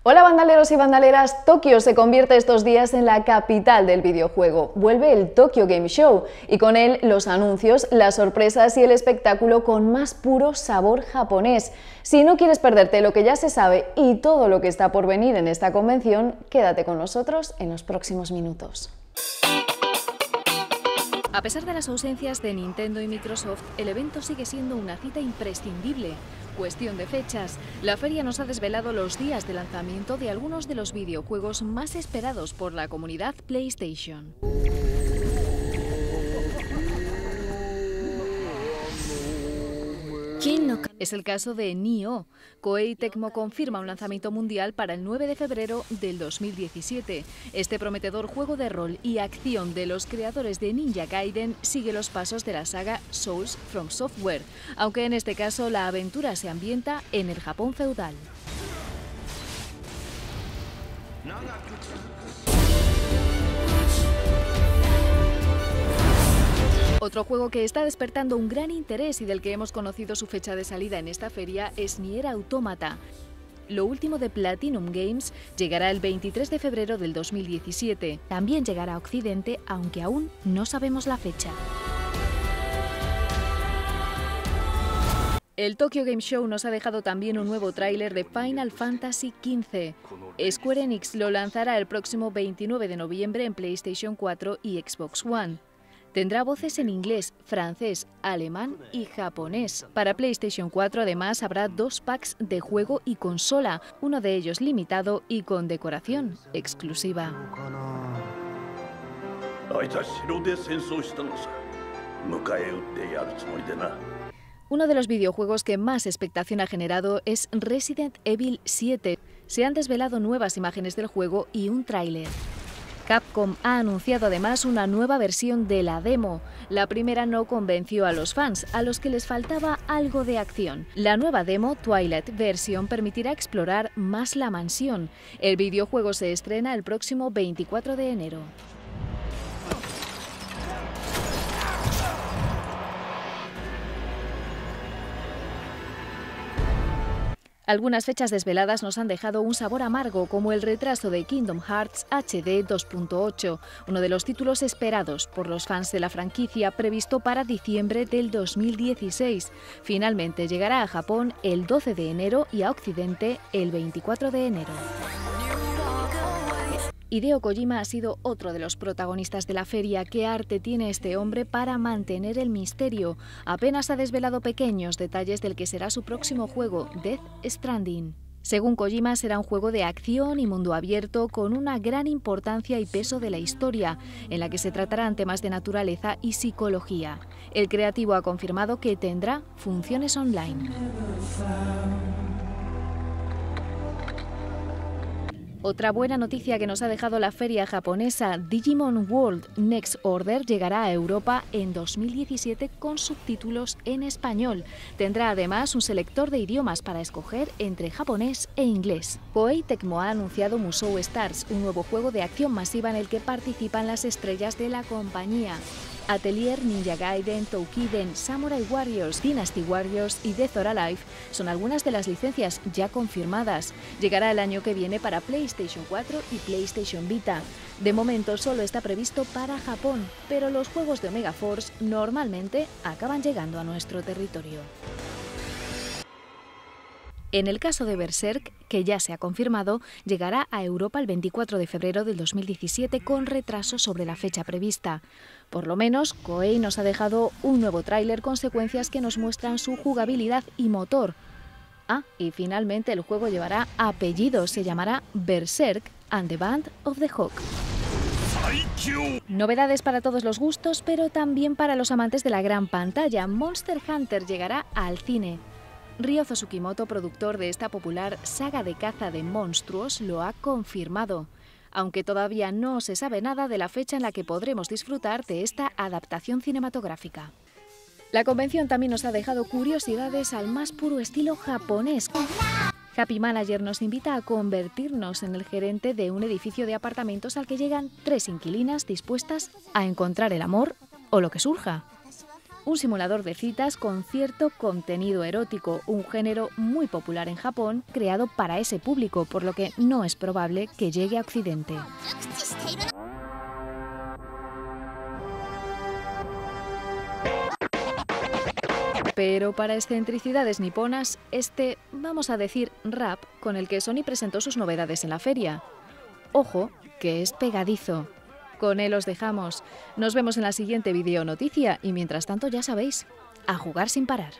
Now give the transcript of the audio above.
Hola bandaleros y bandaleras, Tokio se convierte estos días en la capital del videojuego. Vuelve el Tokyo Game Show y con él los anuncios, las sorpresas y el espectáculo con más puro sabor japonés. Si no quieres perderte lo que ya se sabe y todo lo que está por venir en esta convención, quédate con nosotros en los próximos minutos. A pesar de las ausencias de Nintendo y Microsoft, el evento sigue siendo una cita imprescindible. Cuestión de fechas, la feria nos ha desvelado los días de lanzamiento de algunos de los videojuegos más esperados por la comunidad PlayStation. Es el caso de Nioh. Koei Tecmo confirma un lanzamiento mundial para el 9 de febrero del 2017. Este prometedor juego de rol y acción de los creadores de Ninja Gaiden sigue los pasos de la saga Souls from Software, aunque en este caso la aventura se ambienta en el Japón feudal. Otro juego que está despertando un gran interés y del que hemos conocido su fecha de salida en esta feria es Nier Automata. Lo último de Platinum Games llegará el 23 de febrero del 2017. También llegará a Occidente, aunque aún no sabemos la fecha. El Tokyo Game Show nos ha dejado también un nuevo tráiler de Final Fantasy XV. Square Enix lo lanzará el próximo 29 de noviembre en PlayStation 4 y Xbox One. Tendrá voces en inglés, francés, alemán y japonés. Para PlayStation 4 además habrá 2 packs de juego y consola, uno de ellos limitado y con decoración exclusiva. Uno de los videojuegos que más expectación ha generado es Resident Evil 7. Se han desvelado nuevas imágenes del juego y un tráiler. Capcom ha anunciado además una nueva versión de la demo. La primera no convenció a los fans, a los que les faltaba algo de acción. La nueva demo, Twilight Version, permitirá explorar más la mansión. El videojuego se estrena el próximo 24 de enero. Algunas fechas desveladas nos han dejado un sabor amargo, como el retraso de Kingdom Hearts HD 2.8, uno de los títulos esperados por los fans de la franquicia, previsto para diciembre del 2016. Finalmente llegará a Japón el 12 de enero y a Occidente el 24 de enero. Hideo Kojima ha sido otro de los protagonistas de la feria. ¿Qué arte tiene este hombre para mantener el misterio? Apenas ha desvelado pequeños detalles del que será su próximo juego, Death Stranding. Según Kojima, será un juego de acción y mundo abierto con una gran importancia y peso de la historia, en la que se tratarán temas de naturaleza y psicología. El creativo ha confirmado que tendrá funciones online. Otra buena noticia que nos ha dejado la feria japonesa, Digimon World Next Order llegará a Europa en 2017 con subtítulos en español. Tendrá además un selector de idiomas para escoger entre japonés e inglés. Koei Tecmo ha anunciado Musou Stars, un nuevo juego de acción masiva en el que participan las estrellas de la compañía. Atelier, Ninja Gaiden, Toukiden, Samurai Warriors, Dynasty Warriors y Death or Alive son algunas de las licencias ya confirmadas. Llegará el año que viene para PlayStation 4 y PlayStation Vita. De momento solo está previsto para Japón, pero los juegos de Omega Force normalmente acaban llegando a nuestro territorio. En el caso de Berserk, que ya se ha confirmado, llegará a Europa el 24 de febrero del 2017 con retraso sobre la fecha prevista. Por lo menos, Koei nos ha dejado un nuevo tráiler con secuencias que nos muestran su jugabilidad y motor. Y finalmente el juego llevará apellido, se llamará Berserk and the Band of the Hawk. Novedades para todos los gustos, pero también para los amantes de la gran pantalla. Monster Hunter llegará al cine. Ryo Tsukimoto, productor de esta popular saga de caza de monstruos, lo ha confirmado, aunque todavía no se sabe nada de la fecha en la que podremos disfrutar de esta adaptación cinematográfica. La convención también nos ha dejado curiosidades al más puro estilo japonés. Happy Manager nos invita a convertirnos en el gerente de un edificio de apartamentos al que llegan 3 inquilinas dispuestas a encontrar el amor o lo que surja. un simulador de citas con cierto contenido erótico, un género muy popular en Japón, creado para ese público, por lo que no es probable que llegue a Occidente. Pero para excentricidades niponas, vamos a decir, rap con el que Sony presentó sus novedades en la feria. Ojo, que es pegadizo. Con él os dejamos. Nos vemos en la siguiente video noticia y mientras tanto ya sabéis, a jugar sin parar.